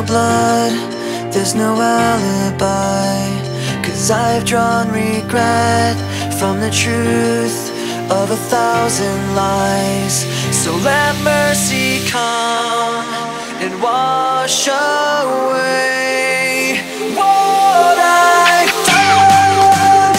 no blood, there's no alibi, 'cause I've drawn regret from the truth of 1,000 lies. So let mercy come and wash away what I've done.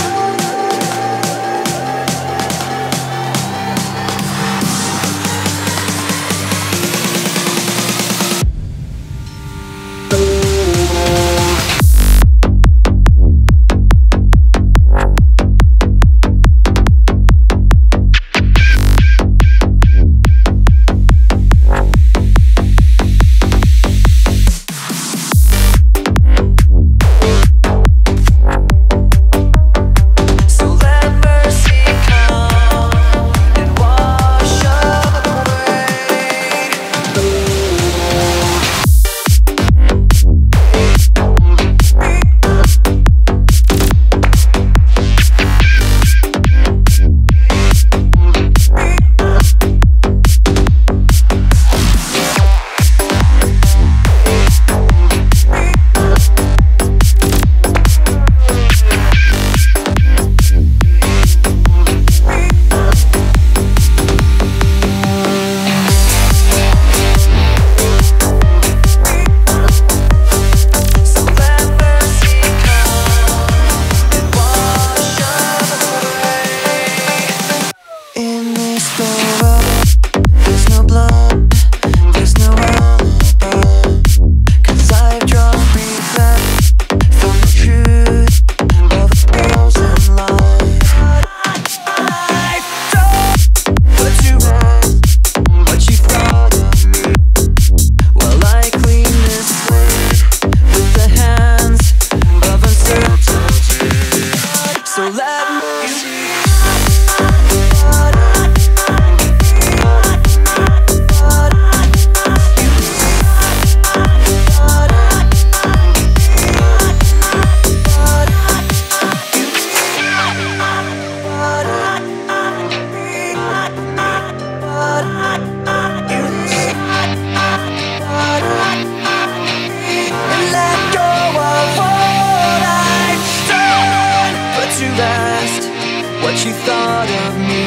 What you thought of me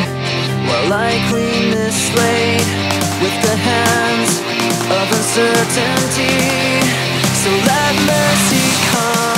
while I clean this slate with the hands of uncertainty. So let mercy come